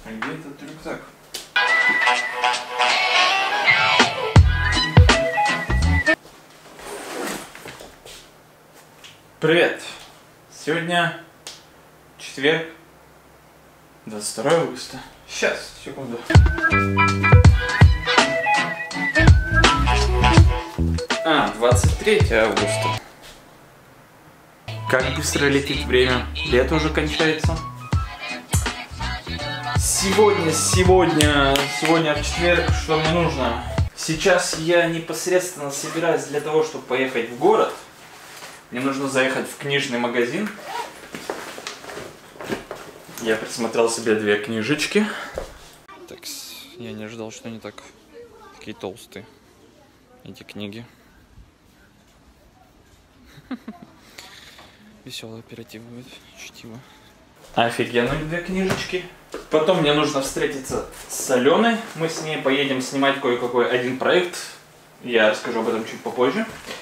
А где этот рюкзак? Привет! Сегодня четверг, 22 августа. Сейчас, секунду. А, 23 августа. Как быстро летит время. Лето уже кончается. Сегодня в четверг, что мне нужно? Сейчас я непосредственно собираюсь для того, чтобы поехать в город. Мне нужно заехать в книжный магазин. Я присмотрел себе 2 книжечки. Так, я не ожидал, что они такие толстые, эти книги. Веселое оперативное чтиво. Офигенные 2 книжечки. Потом мне нужно встретиться с Аленой. Мы с ней поедем снимать кое-какой один проект. Я расскажу об этом чуть попозже.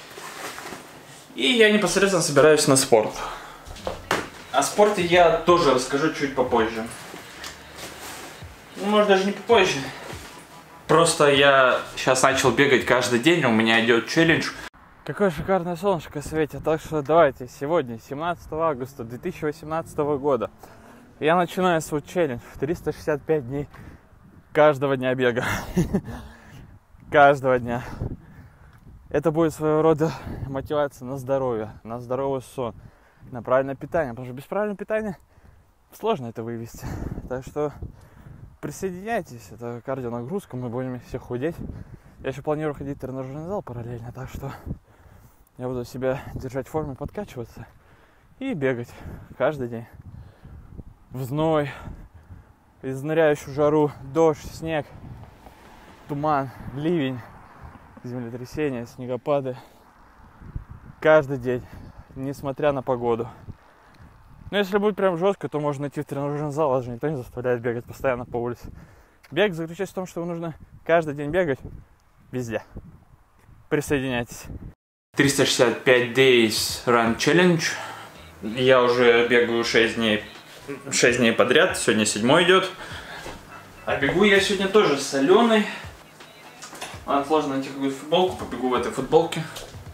И я непосредственно собираюсь на спорт. О спорте я тоже расскажу чуть попозже. Ну, может, даже не попозже. Просто я сейчас начал бегать каждый день, у меня идет челлендж. Какое шикарное солнышко светит. Так что давайте, сегодня, 17 августа 2018 года, я начинаю свой челлендж в 365 дней каждого дня бега. Каждого дня. Это будет своего рода мотивация на здоровье, на здоровый сон, на правильное питание. Потому что без правильного питания сложно это вывести. Так что присоединяйтесь. Это кардионагрузка, мы будем все худеть. Я еще планирую ходить в тренажерный зал параллельно. Так что я буду себя держать в форме, подкачиваться и бегать каждый день. В зной, изнуряющую жару, дождь, снег, туман, ливень, землетрясения, снегопады. Каждый день, несмотря на погоду. Но если будет прям жестко, то можно идти в тренажерный зал, даже никто не заставляет бегать постоянно по улице. Бег заключается в том, что нужно каждый день бегать везде. Присоединяйтесь. 365 Days Run Challenge. Я уже бегаю 6 дней подряд. Сегодня 7 идет. А бегу я сегодня тоже с Аленой. Ладно, сложно найти какую-то футболку. Побегу в этой футболке.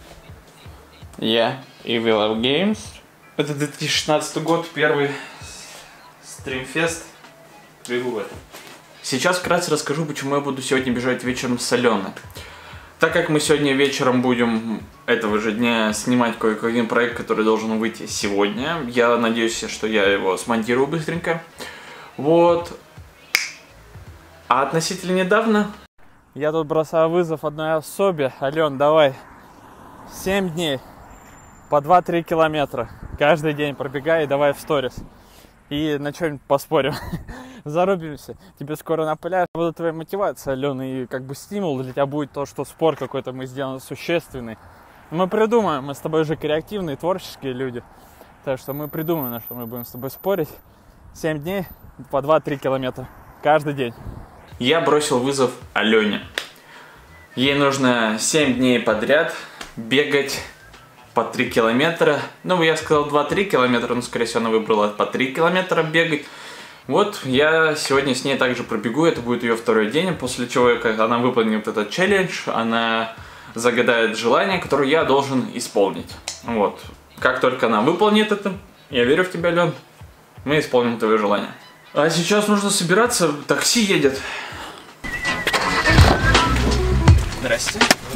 Я и We Love Games. Это 2016 год, первый стримфест. Бегу в этом. Сейчас вкратце расскажу, почему я буду сегодня бежать вечером с Аленой. Так как мы сегодня вечером будем этого же дня снимать кое-какой проект, который должен выйти сегодня. Я надеюсь, что я его смонтирую быстренько. Вот. А относительно недавно я тут бросаю вызов одной особе. Ален, давай. 7 дней. По 2-3 километра. Каждый день пробегай и давай в сторис. И на что-нибудь поспорим. Зарубимся. Тебе скоро на пляж. Будет твоя мотивация, Алена, и как бы стимул для тебя будет то, что спорт какой-то мы сделаем существенный. Мы придумаем. Мы с тобой же креативные, творческие люди. Так что мы придумаем, на что мы будем с тобой спорить. 7 дней по 2-3 километра. Каждый день. Я бросил вызов Алене. Ей нужно 7 дней подряд бегать по 3 километра. Ну, я сказал 2-3 километра, но, скорее всего, она выбрала по 3 километра бегать. Вот, я сегодня с ней также пробегу, это будет ее 2-й день, после чего, когда она выполнит этот челлендж, она загадает желание, которое я должен исполнить. Вот, как только она выполнит это, я верю в тебя, Лен, мы исполним твое желание. А сейчас нужно собираться, такси едет. Здрасте.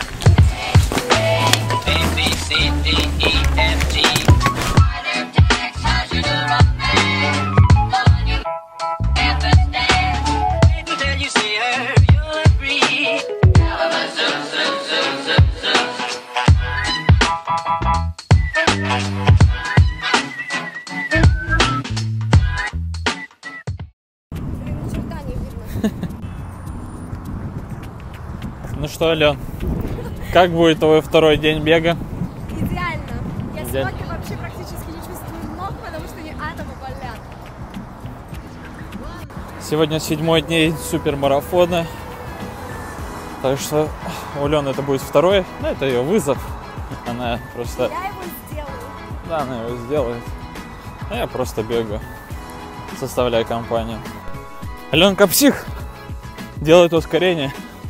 Ну что, Ален, как будет твой 2-й день бега? Идеально. Я сегодня вообще практически не чувствую ног, потому что они атомы болят. Сегодня 7-й день супермарафона. Так что у Лены это будет 2-й, ну это ее вызов. Она просто... Я его сделаю. Да, она его сделает. А я просто бегаю, составляю компанию. Аленка псих. Делает ускорение.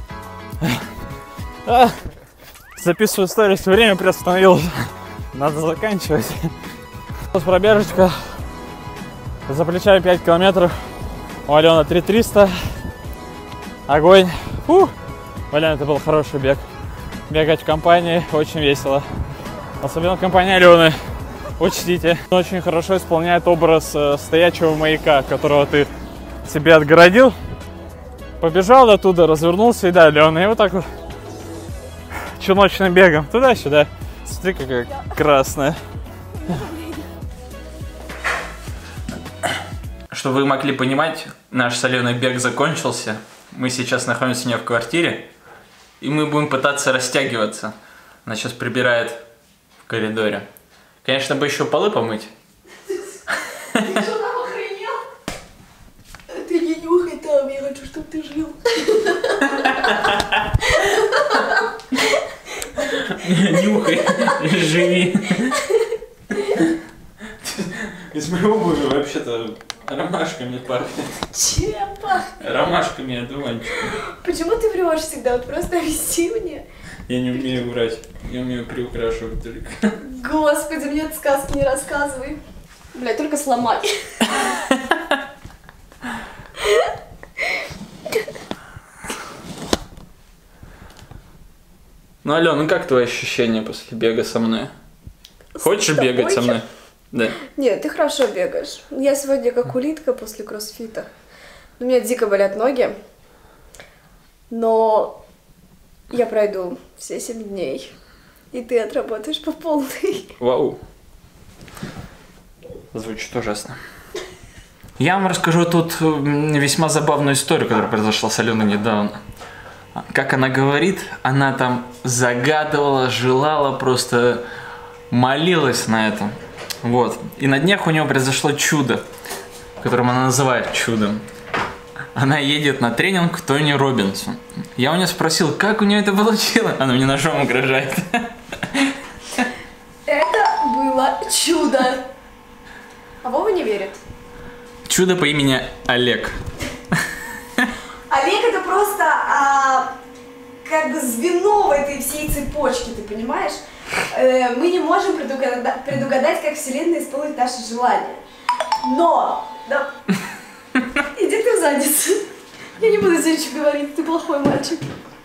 Записываю сторис, время приостановилось. Надо заканчивать. Пробежечка. За плечами 5 километров. У Алены 3300. Огонь. Блин, это был хороший бег. Бегать в компании очень весело. Особенно в компании Алены. Учтите. Он очень хорошо исполняет образ стоячего маяка, которого ты себе отгородил. Побежал оттуда, развернулся и да, Алена. И вот так вот чулочным бегом. Туда-сюда. Смотри, какая красная. Чтобы вы могли понимать, наш с Аленой бег закончился. Мы сейчас находимся у нее в квартире. И мы будем пытаться растягиваться. Она сейчас прибирает в коридоре. Конечно, бы еще полы помыть. Ты что там охренел? Ты не нюхай там, я хочу, чтобы ты жил. Нюхай, живи. Из моего обуви вообще-то ромашками пахнет. Чем пахнет? Ромашками, одуванчиками. Почему ты врешь всегда? Вот просто объясни мне. Я не умею врать, я умею приукрашивать только. Господи, мне сказки не рассказывай. Бля, только сломай. Ну, Алёна, ну как твои ощущения после бега со мной? Хочешь бегать со мной? Да. Нет, ты хорошо бегаешь. Я сегодня как улитка после кроссфита. У меня дико болят ноги. Но я пройду все 7 дней. И ты отработаешь по полной. Вау. Звучит ужасно. Я вам расскажу тут весьма забавную историю, которая произошла с Аленой недавно. Как она говорит, она там загадывала, желала, просто молилась на это. Вот. И на днях у нее произошло чудо, которое она называет чудом. Она едет на тренинг к Тони Роббинсу. Я у нее спросил, как у нее это получилось. Она мне ножом угрожает. Это было чудо. А Вова не верит. Чудо по имени Олег. Олег это просто как бы звено в этой всей цепочке, ты понимаешь? Мы не можем предугадать, как Вселенная исполнит наши желания. Но... Да, иди ты в задницу. Я не буду тебе ничего говорить, ты плохой мальчик.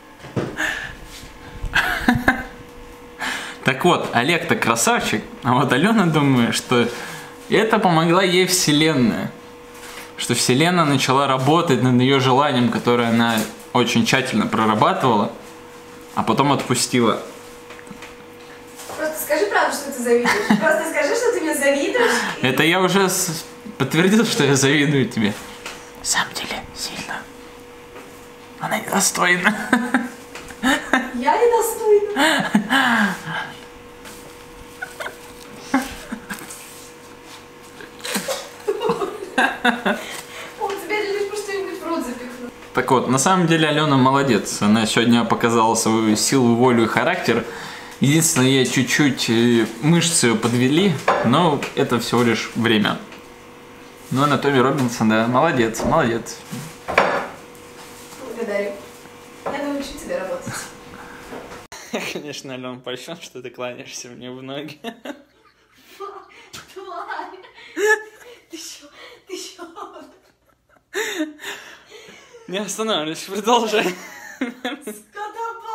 Так вот, Олег-то красавчик, а вот Алена думает, что это помогла ей Вселенная. Что Вселенная начала работать над ее желанием, которое она очень тщательно прорабатывала, а потом отпустила. Просто скажи правду, что ты завидуешь. Просто скажи, что ты мне завидуешь. Это я уже подтвердил, что я завидую тебе. На самом деле, сильно. Она недостойна. Я недостойна. Он тебе лишь бы что-нибудь в рот запихнул. Так вот, на самом деле Алена молодец. Она сегодня показала свою силу, волю и характер. Единственное, ей чуть-чуть мышцы ее подвели, но это всего лишь время. Ну, а Тони Роббинсон, да, молодец, молодец. Благодарю. Я научу тебя работать. Я, конечно, Алена, польщен, что ты кланяешься мне в ноги. Тварь! Ты чё? Не останавливайся, продолжай. Скотоба!